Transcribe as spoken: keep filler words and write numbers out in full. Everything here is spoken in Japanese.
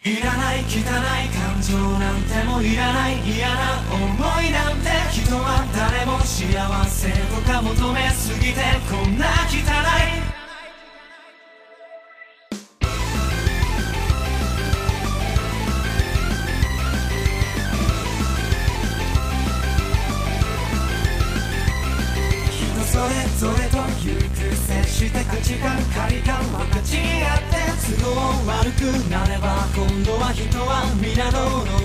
いらない汚い感情なんてもいらない嫌な思いなんて人は誰も幸せとか求めすぎてこんな汚いそれぞれというく接して価値観借り感分かち合って都合悪くなれば今度は人は皆どうの